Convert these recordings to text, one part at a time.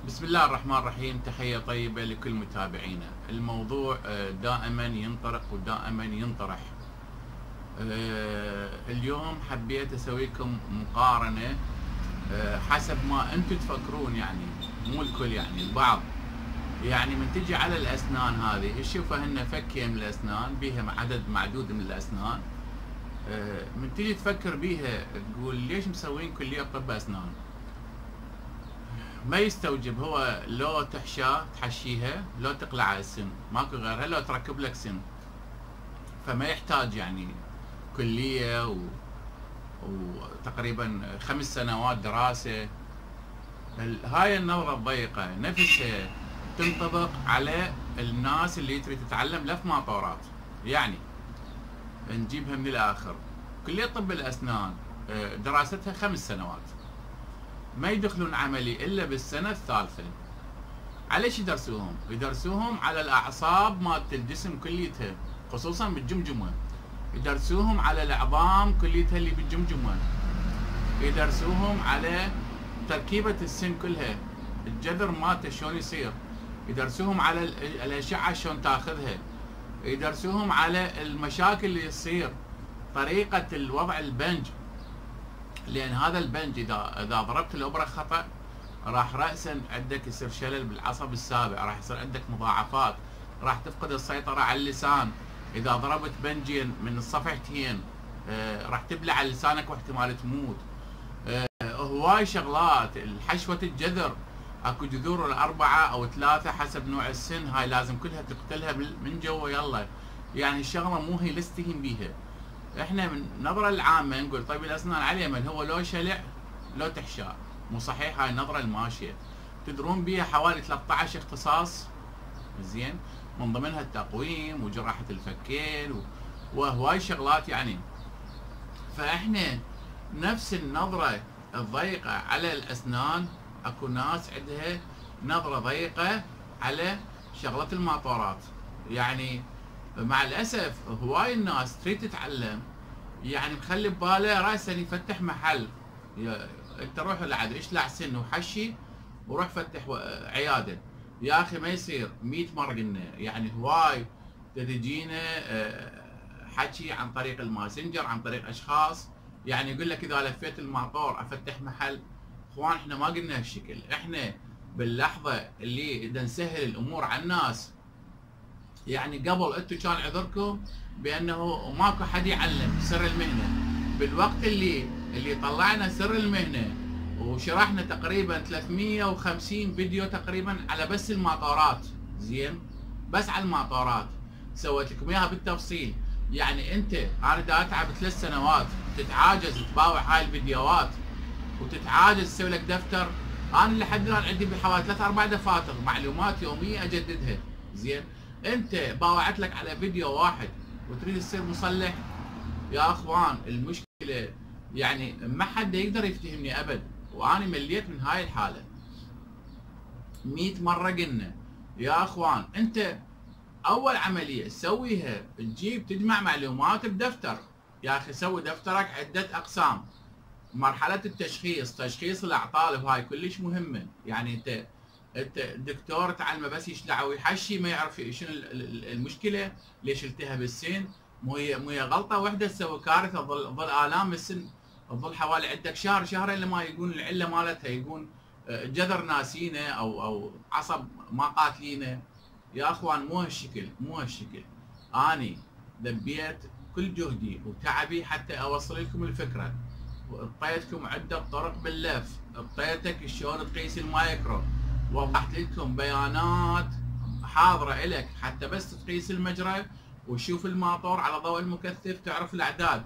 بسم الله الرحمن الرحيم. تحية طيبة لكل متابعينا. الموضوع دائما ينطرق ودائما ينطرح. اليوم حبيت اسوي لكم مقارنة حسب ما انتم تفكرون، يعني مو الكل، يعني البعض. يعني من تجي على الاسنان هذه تشوفها هن فكية من الاسنان بيها عدد معدود من الاسنان. من تجي تفكر بيها تقول ليش مسوين كلية طب اسنان؟ ما يستوجب هو لو تحشيها، لو تقلع السن، ماكو غيرها، لو تركب لك سن. فما يحتاج يعني كلية وتقريبا 5 سنوات دراسة. هاي النظرة الضيقة نفسها تنطبق على الناس اللي تريد تتعلم لف ماطورات. يعني نجيبها من الآخر، كلية طب الأسنان دراستها 5 سنوات، ما يدخلون عملي الا بالسنه الثالثه. على يدرسوهم؟ يدرسوهم على الاعصاب مالت الجسم كليتها، خصوصا بالجمجمه. يدرسوهم على العظام كليتها اللي بالجمجمه. يدرسوهم على تركيبه السن كلها، الجذر مالته شلون يصير. يدرسوهم على الاشعه شلون تاخذها. يدرسوهم على المشاكل اللي تصير، طريقه الوضع البنج، لان هذا البنج اذا ضربت الابره خطا راح راسا عندك يصير شلل بالعصب السابع، راح يصير عندك مضاعفات، راح تفقد السيطره على اللسان. اذا ضربت بنجين من الصفحتين راح تبلع لسانك واحتمال تموت. هواي شغلات. حشوه الجذر، اكو جذور الاربعه او 3 حسب نوع السن، هاي لازم كلها تقتلها من جوا. يلا يعني الشغله مو هي لستهين بيها. احنا من النظره العامه نقول طيب الاسنان على اليمن هو لو شلع لو تحشاء. مو صحيح هاي النظره الماشيه. تدرون بيها حوالي 13 اختصاص، زين، من ضمنها التقويم وجراحه الفكين وهواي شغلات يعني. فاحنا نفس النظره الضيقه على الاسنان، اكو ناس عندها نظره ضيقه على شغله الماطورات. يعني مع الاسف هواي الناس تريد تتعلم، يعني مخلي بباله راسا يفتح محل. انت روح لعد اشلع سن وحشي وروح فتح عياده. يا اخي ما يصير. 100 مره قلنا، يعني هواي تجينا حكي عن طريق الماسنجر، عن طريق اشخاص يعني يقول لك اذا لفيت الماطور افتح محل. اخوان احنا ما قلنا هالشكل. احنا باللحظه اللي اذا نسهل الامور على الناس، يعني قبل انتم كان عذركم بانه ماكو حد يعلم سر المهنه. بالوقت اللي طلعنا سر المهنه وشرحنا تقريبا 350 فيديو تقريبا على بس الماطورات، زين، بس على الماطورات سويت لكم اياها بالتفصيل. يعني انت انا دا اتعب 3 سنوات تتعاجز تباوع هاي الفيديوهات وتتعاجز تسوي لك دفتر. انا لحد الان عندي بحوالي 3 4 دفاتر معلومات يوميه اجددها، زين. انت باوعت لك على فيديو واحد وتريد تصير مصلح؟ يا اخوان المشكله يعني ما حد يقدر يفتهمني ابد، وانا مليت من هاي الحاله. 100 مره قلنا يا اخوان انت اول عمليه تسويها تجيب تجمع معلومات بدفتر. يا اخي سوي دفترك عده اقسام. مرحله التشخيص، تشخيص الاعطال وهاي كلش مهمه. يعني انت الدكتور تعلمه بس يشلع ويحشي، ما يعرف شنو المشكله، ليش التهب السن. مو هي غلطه واحده تسوي كارثه، تظل الام السن تظل حوالي عندك شهر شهرين لما يكون العله مالتها يكون جذر ناسينه او عصب ما قاتلينه. يا اخوان مو هالشكل، مو هالشكل. اني ذبيت كل جهدي وتعبي حتى اوصل لكم الفكره، واعطيتكم عده طرق باللف، اعطيتك شلون تقيس المايكرو، وضحت لكم بيانات حاضره الك حتى بس تقيس المجرى وتشوف الماطور على ضوء المكثف تعرف الاعداد.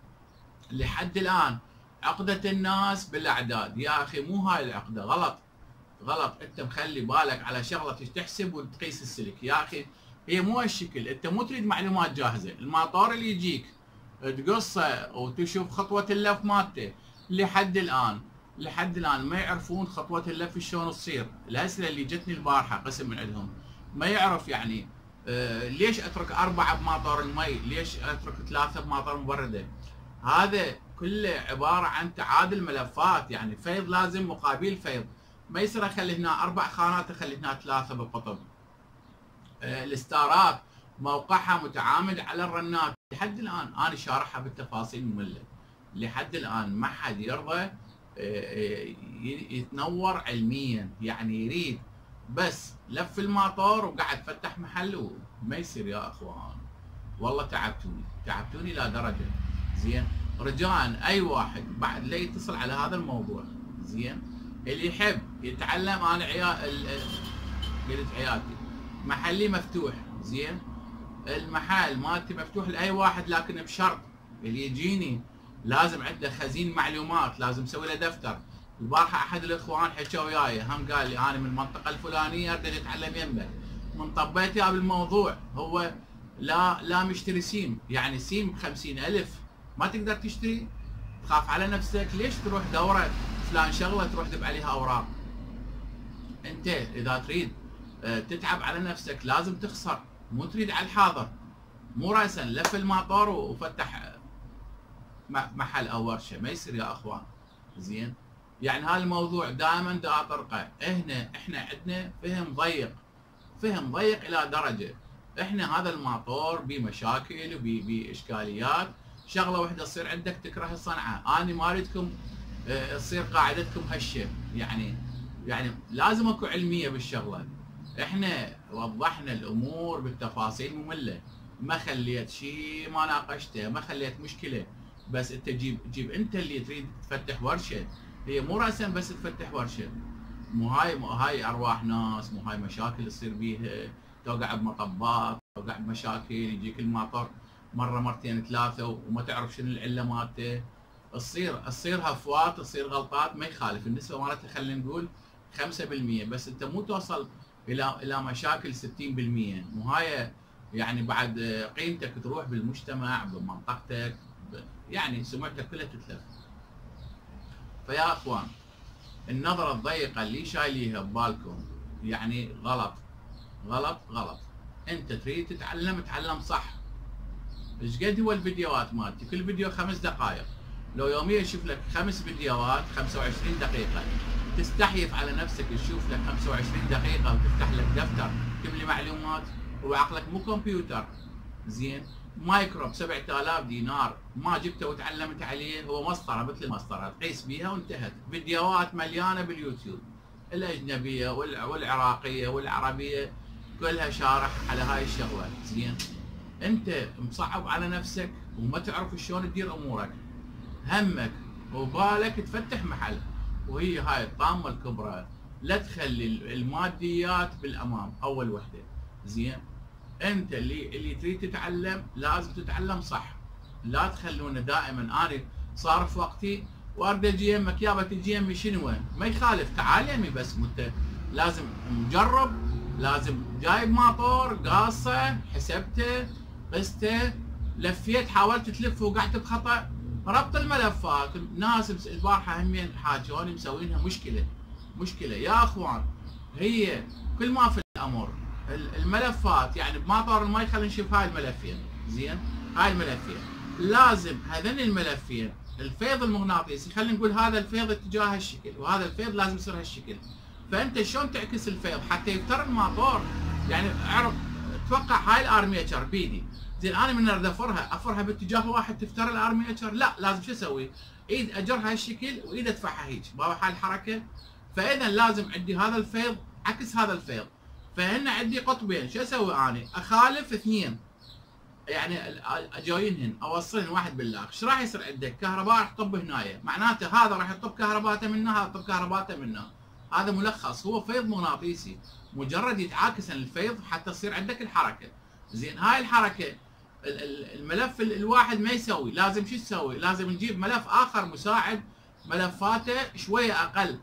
لحد الان عقده الناس بالاعداد. يا اخي مو هاي العقده، غلط غلط. انت مخلي بالك على شغله تحسب وتقيس السلك. يا اخي هي مو هالشكل. انت مو تريد معلومات جاهزه. الماطور اللي يجيك تقصه وتشوف خطوه اللف مالته. لحد الان ما يعرفون خطوه اللف شلون تصير. الاسئله اللي جتني البارحه قسم من عندهم ما يعرف يعني ليش اترك 4 بماطور المي، ليش اترك 3 بماطور مبرده. هذا كله عباره عن تعادل ملفات، يعني فيض لازم مقابل فيض. ما يصير اخلي هنا 4 خانات، اخلي هنا 3 بالقطب. الستارات موقعها متعامد على الرنات. لحد الان انا شارحها بالتفاصيل ممله، لحد الان ما حد يرضى يتنور علميا. يعني يريد بس لف الماطور وقعد فتح محل، وما يصير يا اخوان. والله تعبتوني الى درجه. زين، رجاء اي واحد بعد لا يتصل على هذا الموضوع. زين، اللي يحب يتعلم، انا قلت عيادتي محلي مفتوح. زين، المحل مالتي مفتوح لاي واحد، لكن بشرط اللي يجيني لازم عنده خزين معلومات، لازم اسوي له دفتر. البارحه احد الاخوان حكى وياي، هم قال لي انا من المنطقه الفلانيه اريد اتعلم يمك. من طبيت يا بالموضوع، هو لا مشتري سيم، يعني سيم ب50,000 ما تقدر تشتري. تخاف على نفسك، ليش تروح دوره فلان شغله تروح تذب عليها اوراق؟ انت اذا تريد تتعب على نفسك لازم تخسر، مو تريد على الحاضر. مو راسا لف الماطور وفتح محل او ورشه، ما يصير يا اخوان. زين، يعني هذا الموضوع دائما دا اطرقه. احنا عندنا فهم ضيق الى درجه. احنا هذا الماطور بمشاكل وباشكاليات. شغله واحده تصير عندك تكره الصنعه، انا ما اريدكم تصير قاعدتكم هشه. يعني لازم اكو علميه بالشغله. احنا وضحنا الامور بالتفاصيل ممله، ما خليت شيء ما ناقشته، ما خليت مشكله. بس انت جيب انت اللي تريد تفتح ورشه. هي مو راسا بس تفتح ورشه، مو هاي ارواح ناس، مو هاي مشاكل تصير بيها، توقع بمطبات، توقع بمشاكل، يجيك الماطر مره مرتين 3 وما تعرف شنو العله مالته. تصير هفوات، تصير غلطات، ما يخالف النسبه مالتها خلينا نقول 5%، بس انت مو توصل الى مشاكل 60%. مو هاي يعني بعد قيمتك تروح بالمجتمع بمنطقتك، يعني سمعتك كلها تتلف. فيا اخوان، النظره الضيقه اللي شايليها ببالكم يعني غلط غلط غلط. انت تريد تتعلم، تعلم صح. ايش قد هو الفيديوهات مالتي؟ كل فيديو 5 دقائق، لو يوميا يشوف لك 5 فيديوهات 25 دقيقه، تستحيف على نفسك تشوف لك 25 دقيقه وتفتح لك دفتر تملي معلومات؟ وعقلك مو كمبيوتر. زين، مايكرو ب7000 دينار ما جبته وتعلمت عليه، هو مسطره مثل المسطره تقيس بيها وانتهت. فيديوهات مليانه باليوتيوب، الاجنبيه والعراقيه والعربيه كلها شارح على هاي الشغله. زين، انت مصعب على نفسك وما تعرف شلون تدير امورك. همك وبالك تفتح محل، وهي هاي الطامه الكبرى. لا تخلي الماديات بالامام اول وحده. زين، انت اللي تريد تتعلم لازم تتعلم صح. لا تخلونا دائما انا صارف وقتي وارد اجي يمك، يابا تجي يمي شنو؟ ما يخالف، تعال يمي، بس انت لازم مجرب، لازم جايب ماطور قاصه حسبته قسته، لفيت حاولت تلف وقعت بخطا. ربط الملفات، ناس البارحه همين حاجوني مسوينها مشكله يا اخوان. هي كل ما في الامر الملفات، يعني بماطور المي خلينا نشوف هاي الملفين. زين، هاي الملفين لازم هذين الملفين الفيض المغناطيسي، خلينا نقول هذا الفيض اتجاه هالشكل وهذا الفيض لازم يصير هالشكل. فانت شلون تعكس الفيض حتى يفتر الماطور؟ يعني اعرف، اتوقع هاي الارميتشر بيدي. زين، انا من اريد افرها باتجاه واحد تفتر الارميتشر، لا لازم شو اسوي؟ ايد اجرها هالشكل وايد ادفعها هيك بابا حال الحركه. فاذا لازم عندي هذا الفيض عكس هذا الفيض. فهنا عندي قطبين، شو اسوي انا؟ اخالف 2، يعني اجاينهن اوصلهن واحد بالاخر. ايش راح يصير عندك؟ كهرباء راح تطب هنايا، معناته هذا راح يطب كهرباته منها، هذا يطب كهرباته منها. هذا ملخص، هو فيض مغناطيسي، مجرد يتعاكس الفيض حتى تصير عندك الحركه. زين، هاي الحركه الملف الواحد ما يسوي، لازم شو تسوي؟ لازم نجيب ملف اخر مساعد، ملفاته شويه اقل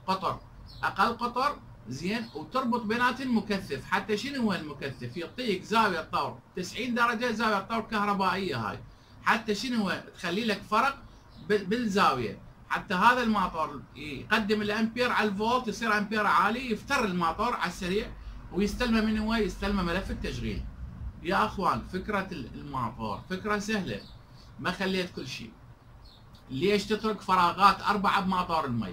قطر. زين، وتربط بيناتهم مكثف. حتى شنو هو المكثف؟ يعطيك زاويه طور 90 درجه، زاويه طور كهربائيه هاي. حتى شنو هو؟ تخلي لك فرق بالزاويه، حتى هذا الماطور يقدم الامبير على الفولت، يصير امبير عالي، يفتر الماطور على السريع ويستلمه من هو؟ يستلمه ملف التشغيل. يا اخوان، فكره الماطور فكره سهله، ما خليت كل شيء. ليش تترك فراغات 4 بماطور المي؟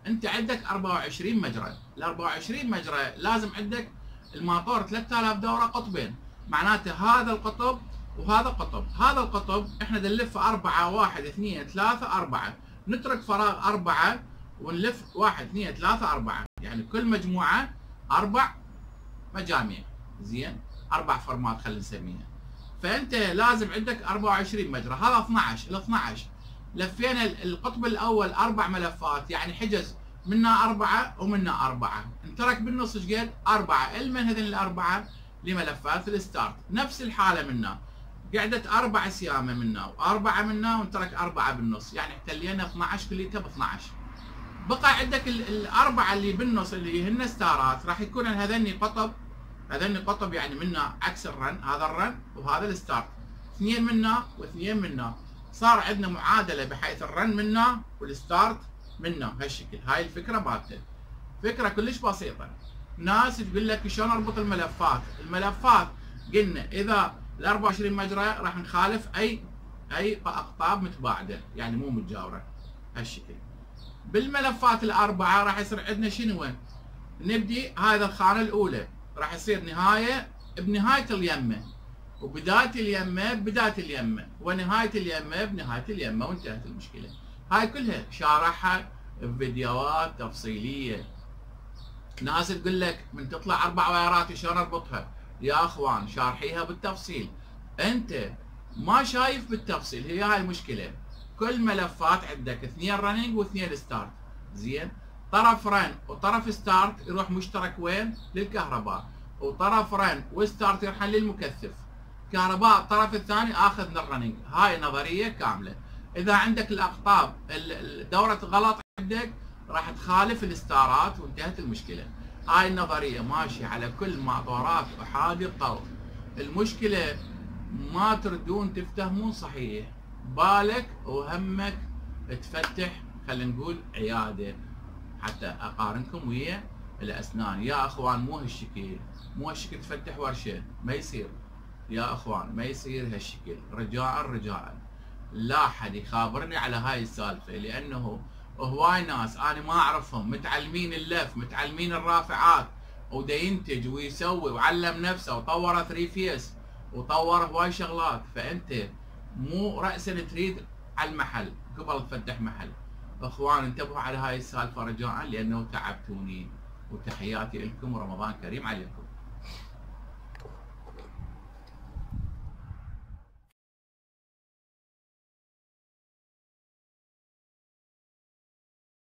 انت عندك 24 مجرى، ال 24 مجرى لازم عندك الماطور 3000 دوره قطبين، معناته هذا القطب وهذا قطب، هذا القطب احنا نلفه 4 1 2 3 4، نترك فراغ 4 ونلف 1 2 3 4، يعني كل مجموعه 4 مجاميع، زين 4 فرمات خلينا نسميها. فانت لازم عندك 24 مجرى، هذا 12، ال 12 لفينا القطب الاول 4 ملفات، يعني حجز منا 4 ومنا 4، انترك بالنص ايش قد؟ 4، المن هذين الاربعه لملفات الستارت. نفس الحاله منا قعدت 4 سيامه منا و4 منا وانترك 4 بالنص، يعني احتلينا 12 كليتها ب 12. بقى عندك الاربعه اللي بالنص اللي هن ستارات، راح يكون هذني قطب، هذني قطب يعني منا عكس الرن، هذا الرن وهذا الستارت، اثنين منا واثنين منا، صار عندنا معادله بحيث الرن منا والستارت منا بهالشكل. هاي الفكره مالته، فكره كلش بسيطه. ناس تقول لك شلون اربط الملفات؟ الملفات قلنا اذا ال 24 مجرى راح نخالف اي اقطاب متباعده، يعني مو متجاوره هالشكل. بالملفات الاربعه راح يصير عندنا شنو؟ نبدي هذا الخانه الاولى راح يصير نهايه بنهايه اليمه، وبدايه اليمه ببدايه اليمه، ونهايه اليمه بنهايه اليمه، وانتهت المشكله. هاي كلها شارحها بفيديوهات تفصيليه. ناس تقول لك من تطلع 4 وايرات شلون اربطها؟ يا اخوان شارحيها بالتفصيل، انت ما شايف بالتفصيل، هي هاي المشكله. كل ملفات عندك 2 رننج و2 ستارت، زين؟ طرف رن وطرف ستارت يروح مشترك وين؟ للكهرباء، وطرف رن وستارت يرحل للمكثف. كهرباء الطرف الثاني اخذ من الرننج. هاي نظريه كامله. اذا عندك الاقطاب دورة غلط عندك راح تخالف الستارات وانتهت المشكله. هاي النظريه ماشيه على كل ماطورات احادي الطور. المشكله ما تردون تفتهمون صحيح، بالك وهمك تفتح خلينا نقول عياده حتى اقارنكم ويا الاسنان. يا اخوان مو هالشكل، مو هالشكل تفتح ورشه، ما يصير يا اخوان، ما يصير هالشكل. رجاء لا حد يخابرني على هاي السالفه، لانه هواي ناس انا ما اعرفهم متعلمين اللف، متعلمين الرافعات، ودا ينتج ويسوي وعلم نفسه وطور 3 فيس وطور هواي شغلات. فانت مو راسا تريد على المحل قبل تفتح محل. اخوان انتبهوا على هاي السالفه رجاء، لانه تعبتوني. وتحياتي لكم ورمضان كريم عليكم.